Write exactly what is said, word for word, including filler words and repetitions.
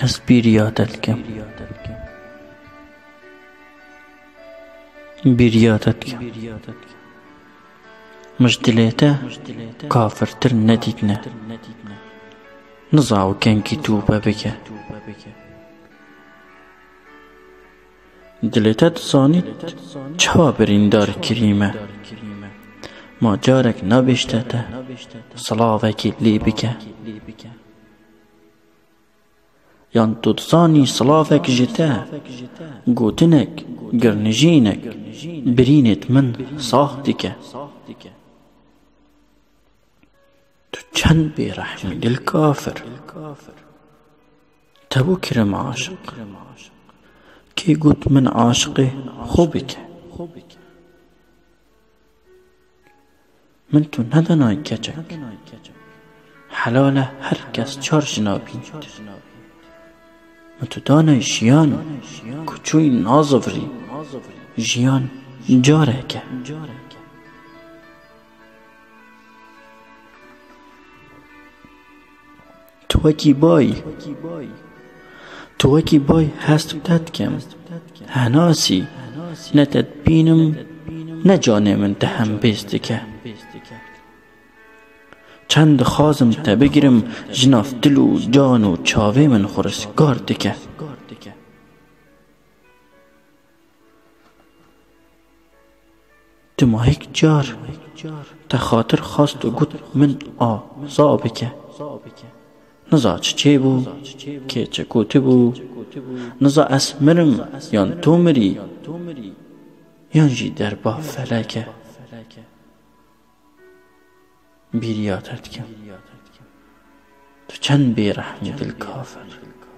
از بیریادت کم بیریادت کم مجدلیتا کافرتر ندیدنه نزاو کنکی توبه بکه دلیتا دزانید چوا بریندار کریمه ما جارک نبشته صلاوکی لی بکه یان تو دزانی صلاوک جتا گوتنک گرنجینک برینت من صاح دیکه تو چند بیرحمی دل کافر تبو کرم عاشق کی گوت من عاشق خوبی که من تو ندانای کچک حلاله هر کس چار جنابید من تو دانای جیان کچوی نازوری جیان جاره که تو وکی بای تو وکی بای هست بدت کم هناسی نتت بینم نجانه من دهم بیستی که چند خازم تا بگیرم جناف دل و جان و چاوه من خورسگار دیگه تو ما هیک جار تا خاطر خواست و گوت من آزا بکه نزا چه بو که چه کوتی بو نزا اسمرم یان تو مری یان جی در با فلکه بیریادت کم تو چند بیرحمی دل کافر